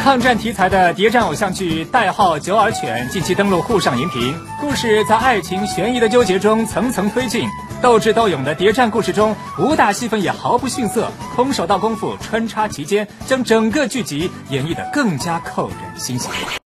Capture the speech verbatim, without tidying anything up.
抗战题材的谍战偶像剧代号《九耳犬》近期登陆沪上荧屏，故事在爱情悬疑的纠结中层层推进，斗智斗勇的谍战故事中，武打戏份也毫不逊色，空手道功夫穿插其间，将整个剧集演绎得更加扣人心弦。